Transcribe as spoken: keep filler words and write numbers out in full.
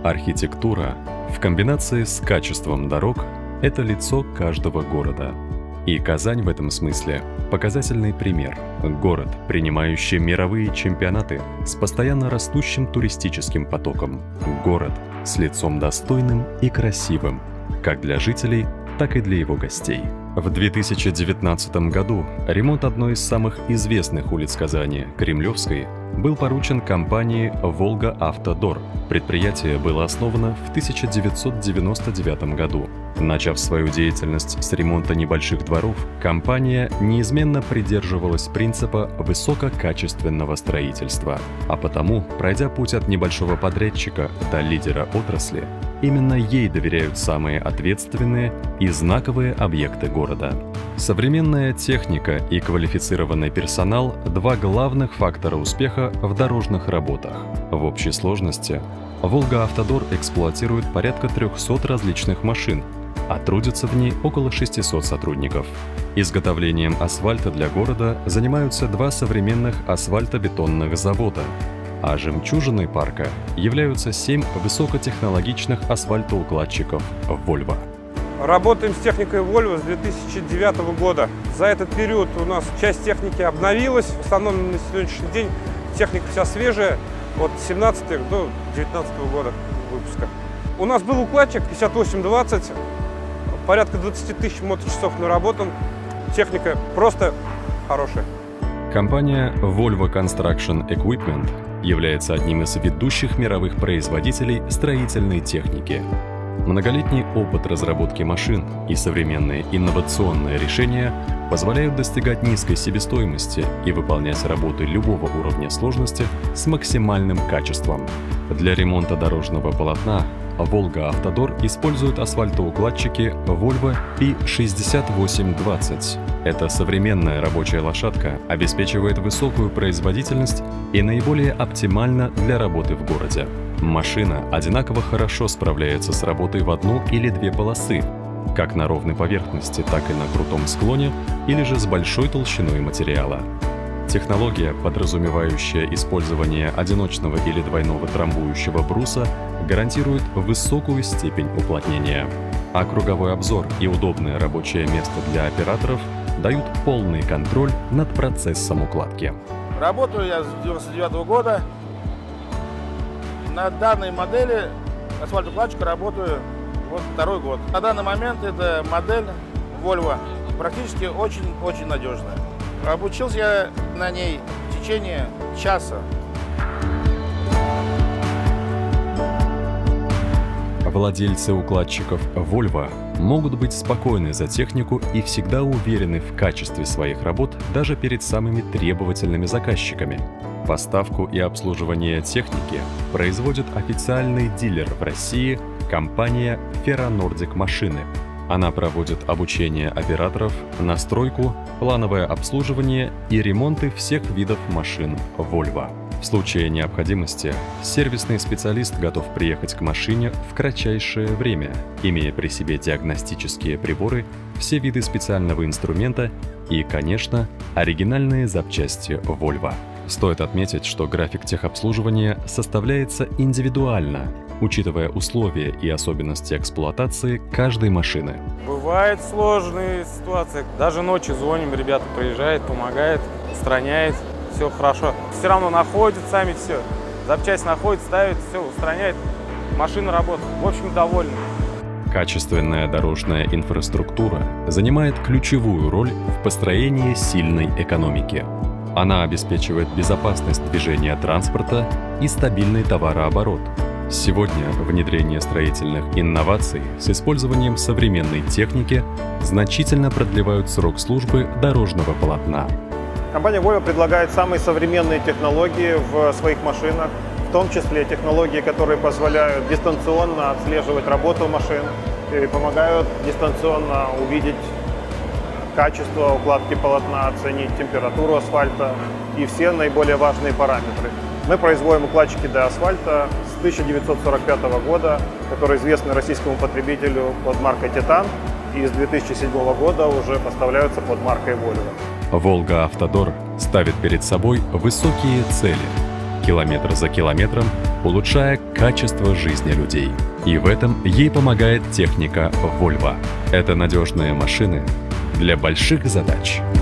Архитектура в комбинации с качеством дорог – это лицо каждого города. И Казань в этом смысле – показательный пример. Город, принимающий мировые чемпионаты с постоянно растущим туристическим потоком. Город с лицом достойным и красивым, как для жителей, так и для его гостей. В две тысячи девятнадцатом году ремонт одной из самых известных улиц Казани, Кремлевской, был поручен компании «Волга-Автодор». Предприятие было основано в тысяча девятьсот девяносто девятом году. Начав свою деятельность с ремонта небольших дворов, компания неизменно придерживалась принципа высококачественного строительства. А потому, пройдя путь от небольшого подрядчика до лидера отрасли, именно ей доверяют самые ответственные и знаковые объекты города. Современная техника и квалифицированный персонал – два главных фактора успеха в дорожных работах. В общей сложности «Волга-Автодор» эксплуатирует порядка трёхсот различных машин, а трудится в ней около шестисот сотрудников. Изготовлением асфальта для города занимаются два современных асфальтобетонных завода, а жемчужиной парка являются семь высокотехнологичных асфальтоукладчиков «Вольво». Работаем с техникой Volvo с две тысячи девятого года. За этот период у нас часть техники обновилась. В основном на сегодняшний день техника вся свежая, от семнадцатого до девятнадцатого года выпуска. У нас был укладчик пятьдесят восемь двадцать, порядка двадцати тысяч моточасов наработан. Техника просто хорошая. Компания Volvo Construction Equipment является одним из ведущих мировых производителей строительной техники. Многолетний опыт разработки машин и современные инновационные решения позволяют достигать низкой себестоимости и выполнять работы любого уровня сложности с максимальным качеством. Для ремонта дорожного полотна «Волга-Автодор» использует асфальтоукладчики Volvo пи шестьдесят восемь двадцать. Эта современная рабочая лошадка обеспечивает высокую производительность и наиболее оптимальна для работы в городе. Машина одинаково хорошо справляется с работой в одну или две полосы, как на ровной поверхности, так и на крутом склоне, или же с большой толщиной материала. Технология, подразумевающая использование одиночного или двойного трамбующего бруса, гарантирует высокую степень уплотнения. А круговой обзор и удобное рабочее место для операторов дают полный контроль над процессом укладки. Работаю я с девяносто девятого года. На данной модели асфальтоукладчика работаю вот второй год. На данный момент эта модель Volvo практически очень-очень надежная. Обучился я на ней в течение часа. Владельцы укладчиков Volvo могут быть спокойны за технику и всегда уверены в качестве своих работ даже перед самыми требовательными заказчиками. Поставку и обслуживание техники производит официальный дилер в России – компания Ferronordic Машины. Она проводит обучение операторов, настройку, плановое обслуживание и ремонты всех видов машин Volvo. В случае необходимости сервисный специалист готов приехать к машине в кратчайшее время, имея при себе диагностические приборы, все виды специального инструмента и, конечно, оригинальные запчасти Volvo. Стоит отметить, что график техобслуживания составляется индивидуально, учитывая условия и особенности эксплуатации каждой машины. Бывают сложные ситуации. Даже ночью звоним, ребята приезжают, помогают, устраняют. Все хорошо. Все равно находят сами все. Запчасть находят, ставят, все, устраняют. Машина работает. В общем, довольны. Качественная дорожная инфраструктура занимает ключевую роль в построении сильной экономики. Она обеспечивает безопасность движения транспорта и стабильный товарооборот. Сегодня внедрение строительных инноваций с использованием современной техники значительно продлевают срок службы дорожного полотна. Компания Volvo предлагает самые современные технологии в своих машинах, в том числе технологии, которые позволяют дистанционно отслеживать работу машин и помогают дистанционно увидеть качество укладки полотна, оценить температуру асфальта и все наиболее важные параметры. Мы производим укладчики для асфальта с тысяча девятьсот сорок пятого года, которые известны российскому потребителю под маркой «Титан», и с две тысячи седьмого года уже поставляются под маркой Volvo. «Волга-Автодор» ставит перед собой высокие цели. километр за километром, улучшая качество жизни людей. И в этом ей помогает техника Volvo. Это надежные машины для больших задач.